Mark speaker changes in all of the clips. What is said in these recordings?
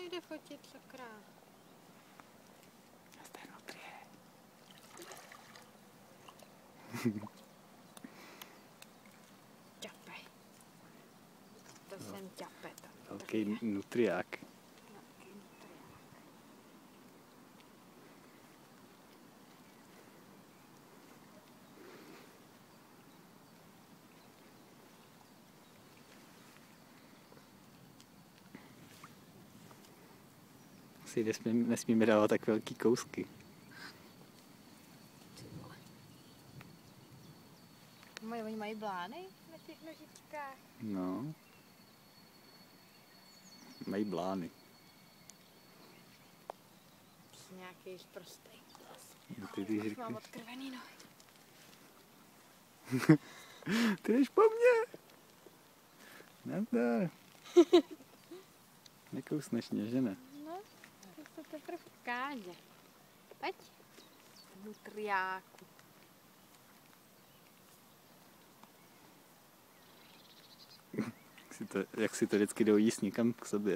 Speaker 1: nejde fotit, sakra.
Speaker 2: To je nutrie.
Speaker 1: Ťape. To jsem ťape.
Speaker 2: Velký nutriák. Si nesmíme dávat tak velký kousky.
Speaker 1: Oni mají blány na těch nožičkách?
Speaker 2: No. Mají blány.
Speaker 1: Jsi nějaký prostej.
Speaker 2: No, ty
Speaker 1: Už mám odkrvený nohy.
Speaker 2: Ty jdeš po mně. Nazdar. Nekousneš mě, že ne?
Speaker 1: No, to se teprve ukáže. Pojď. Nutriáku.
Speaker 2: Jak si to vždycky dojíst někam k sobě.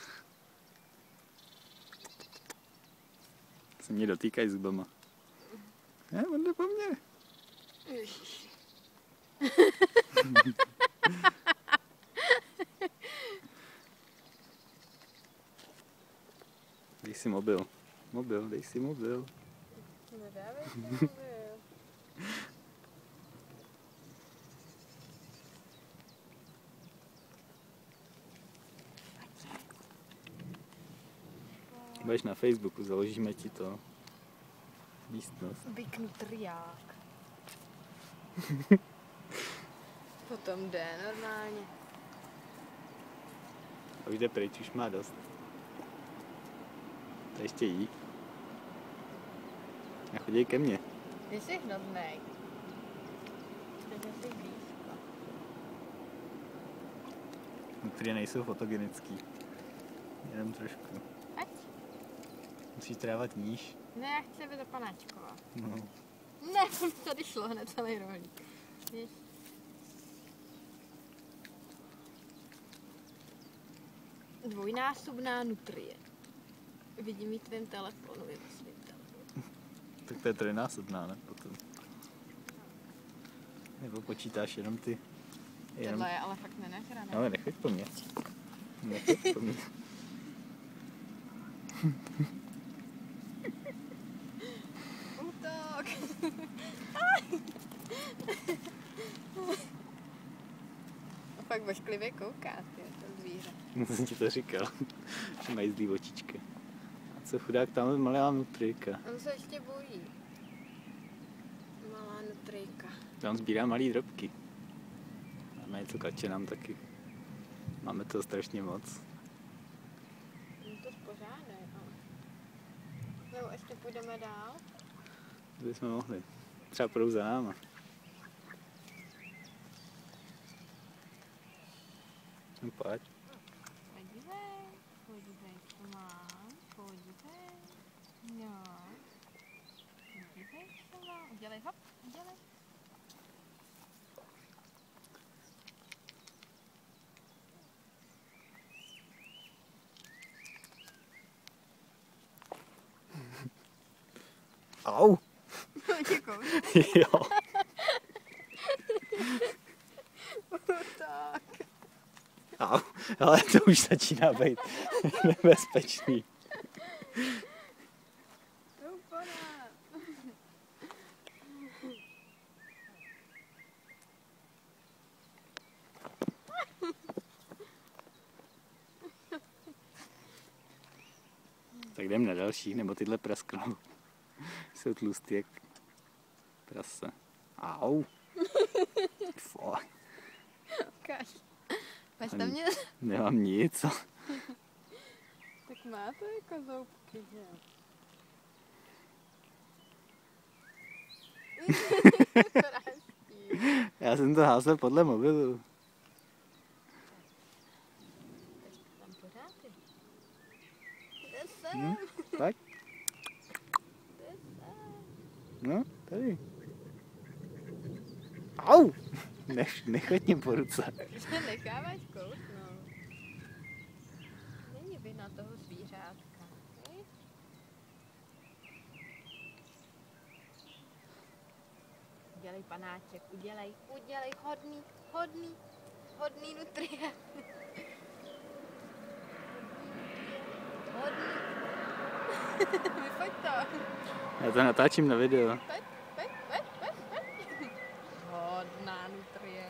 Speaker 2: Se mě dotýkají zubama. Ne, on jde po mně. Dej si mobil. Dej si mobil.
Speaker 1: Nedávej si mobil.
Speaker 2: Budeš na Facebooku, založíme ti to. Místnost.
Speaker 1: Big nutriák. Potom jde normálně.
Speaker 2: A už jde pryč, už má dost. To ještě jí. A chodí ke mně.
Speaker 1: Ty jsi hnodnej. Takže jsi blízko.
Speaker 2: Nutrie nejsou fotogenický. Jenom trošku.
Speaker 1: Ať?
Speaker 2: Musíš trávat níž.
Speaker 1: Ne, já chci, aby to panáčková.
Speaker 2: No.
Speaker 1: Ne, tady šlo hned celý rohlík. Víš? Dvojnásobná nutrie. Vidím ji tvým telefonu, je to svým telefonu.
Speaker 2: Tak to je trojnásobná, ne? Potom. Nebo počítáš jenom ty.
Speaker 1: Tohle je ale fakt nenechrané.
Speaker 2: Ale nechoď po mně. Nechoď po mně.
Speaker 1: Útok! A fakt vošklivě kouká, to zvíře.
Speaker 2: Jsem ti to říkal, že mají zlý očičky. A co chudák, tam je malá nutrijka.
Speaker 1: On se ještě bojí. Malá nutrijka.
Speaker 2: Tam sbírá malý drobky. Máme něco kače nám taky. Máme toho strašně moc.
Speaker 1: To spořádej, ale... Nebo ještě půjdeme dál?
Speaker 2: To bychom mohli. Třeba půjdou za náma. No pojď.
Speaker 1: Podívej, co mám, podívej, no, podívej, co mám, udělej hop, udělej.
Speaker 2: Au!
Speaker 1: Děkuji.
Speaker 2: Jo.
Speaker 1: Tak.
Speaker 2: Au. Ale to už začíná být nebezpečný. Tak jdem na další, nebo tyhle prasknou. Jsou tlustý jak prase. Au. Fuck.
Speaker 1: Ukáž. Máš tam mě?
Speaker 2: Nemám nic.
Speaker 1: Tak má to jako zoubky, že jo?
Speaker 2: Já jsem to házel podle mobilu.
Speaker 1: Tam pořád je. Jde sem.
Speaker 2: Tak?
Speaker 1: Jde sem.
Speaker 2: No, tady. Au! Nechoď mě po ruce.
Speaker 1: Že necháváš kousnout. Není zuby na toho zvířátka. Udělej, panáček, udělej, hodný nutrie. Hodný. Vyfoť to.
Speaker 2: Já to natáčím na video.
Speaker 1: Pojď. Hodná nutrie.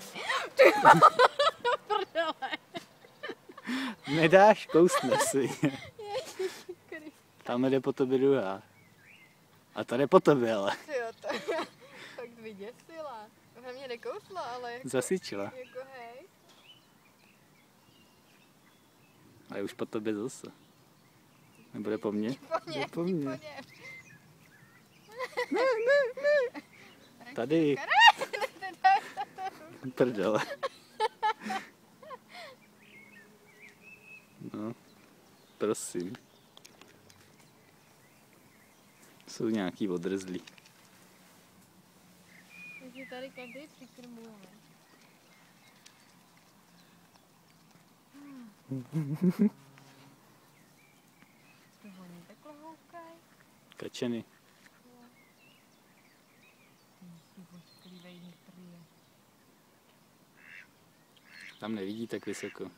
Speaker 1: Prdele.
Speaker 2: Nedáš, kousne si.
Speaker 1: Ježiškrist.
Speaker 2: Tam jde po tobě druhá. A ta jde po tobě, ale.
Speaker 1: Jo, to tak vyděsila. Ona mě nekousla, ale jako,
Speaker 2: Zasyčila.
Speaker 1: jako hej.
Speaker 2: A je už po tobě zase. Nebude po mně? Jde po mně. Tady. Prdele. No, prosím. Jsou nějaký odrzlí.
Speaker 1: Takže tady každý přikrmujeme. To voní takhle houkaj.
Speaker 2: Kačeny. Tam nevidí tak vysoko.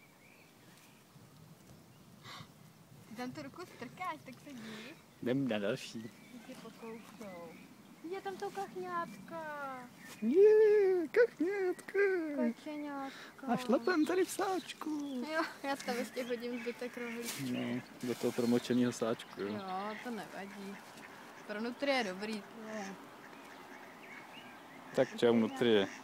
Speaker 1: Ty tam tu ruku strkáš, tak se díš.
Speaker 2: Jdem na další.
Speaker 1: Ty tě pokoušou. Je tam to kachňátka.
Speaker 2: Kachňátka.
Speaker 1: Kačeňátka.
Speaker 2: A šlapem tady v sáčku.
Speaker 1: Jo, já tam ještě hodím zbytek rohlíčku.
Speaker 2: No, do toho promočeného sáčku. Jo.
Speaker 1: Jo, to nevadí. Pro nutrie je dobrý.
Speaker 2: Tak čau, nutrie.